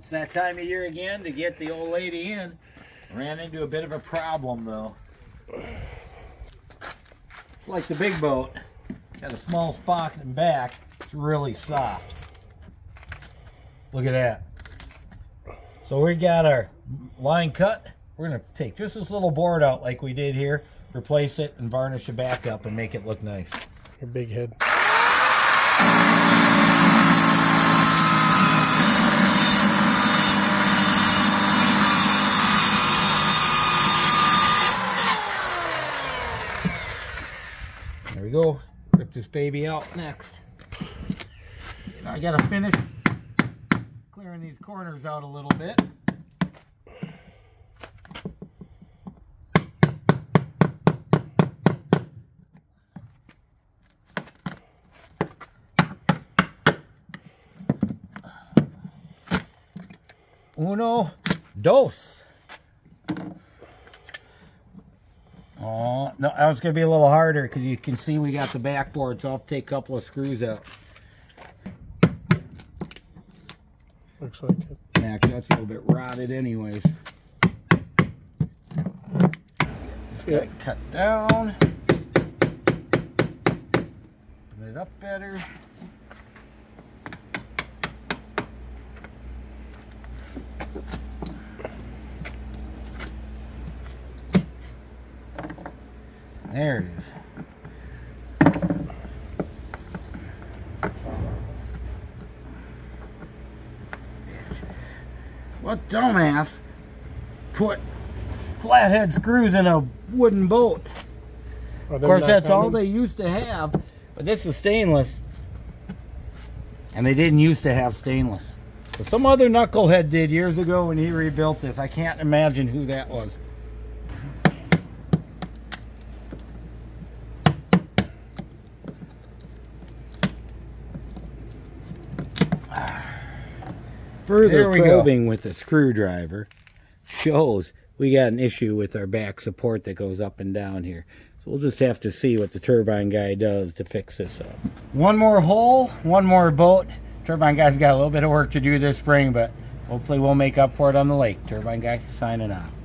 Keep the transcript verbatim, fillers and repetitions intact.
It's that time of year again to get the old lady in. Ran into a bit of a problem though. It's like the big boat. Got a small spot in back. It's really soft. Look at that. So we got our line cut. We're gonna take just this little board out like we did here, replace it and varnish it back up and make it look nice. Your big head. There we go. Rip this baby out next. You know, I gotta finish clearing these corners out a little bit. Uno, dos. Oh, no, that was going to be a little harder because you can see we got the backboard, so I'll have to take a couple of screws out. Looks like it. Yeah, that's a little bit rotted anyways. Just got it cut down. Put it up better. There it is. What dumbass put flathead screws in a wooden boat? Of course, that's all they used to have, but this is stainless. And they didn't used to have stainless. But some other knucklehead did years ago when he rebuilt this. I can't imagine who that was. Further probing with the screwdriver shows we got an issue with our back support that goes up and down here. So we'll just have to see what the turbine guy does to fix this up. One more hole, one more boat. Turbine guy's got a little bit of work to do this spring, but hopefully we'll make up for it on the lake. Turbine guy signing off.